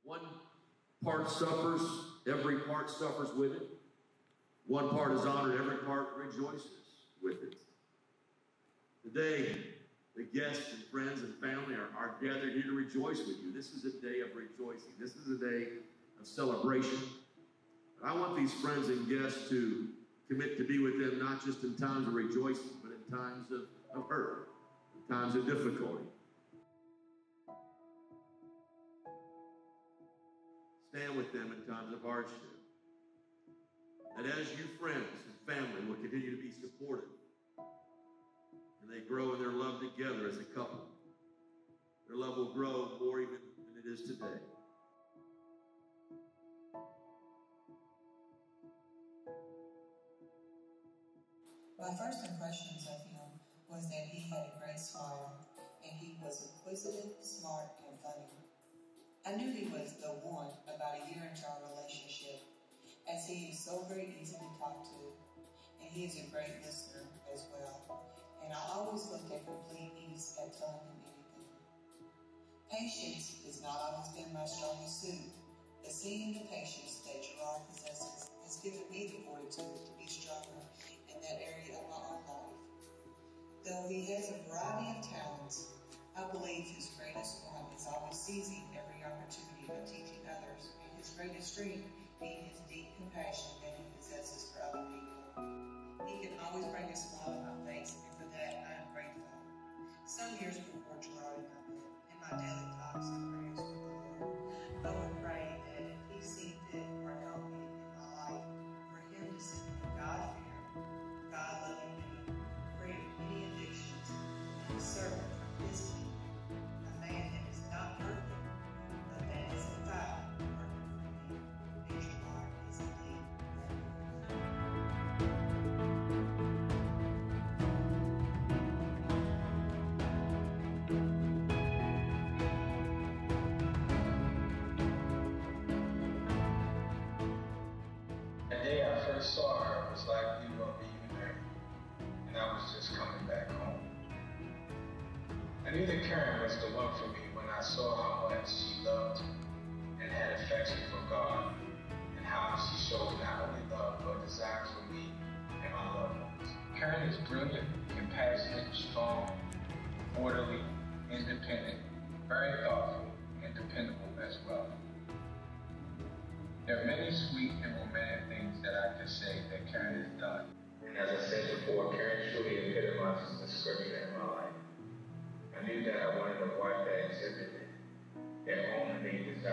One part suffers, every part suffers with it. One part is honored, every part rejoices with it. Today, the guests and friends and family are gathered here to rejoice with you. This is a day of rejoicing. This is a day of celebration. But I want these friends and guests to commit to be with them not just in times of rejoicing, but in times of hurt, in times of difficulty. Stand with them in times of hardship. And as you friends and family will continue to be supportive, and they grow in their love together as a couple, their love will grow more even than it is today. My first impressions of him was that he had a great smile, and he was inquisitive, smart, and funny. I knew he was the one about a year into our relationship, as he is so very easy to talk to, and he is a great listener as well, and I always looked at complete ease at telling him anything. Patience has not always been my strongest suit, but seeing the patience that Gerard possesses has given me the fortitude to be stronger in that area of my own life. Though he has a variety of talents, I believe his greatest one is always seizing every opportunity of teaching others, and his greatest strength being his deep compassion that he possesses for other people. He can always bring a smile to my face, and for that I am grateful. Some years before Gerard and I met, in my daily talks and prayers with the Lord, I would pray that if he seemed fit or helped me in my life, for him to send me God-fearing, God-loving man, free of many addictions, and a servant from his kingdom. A man that is not perfect, but that is in fact perfect for me. And Gerard is indeed. The day I first saw her was like we were reunited, and I was just coming back home. I knew that Karen was the one for me when I saw how much she loved and had affection for God, and how she showed not only love but desire for me and my loved ones. Karen is brilliant, compassionate, strong, orderly, independent, very thoughtful, and dependable as well. There are many sweet and romantic things that I could say that Karen has done. And as I said before, Karen truly epitomizes the scripture in my life. I knew that I wanted a wife that exhibited that only made desire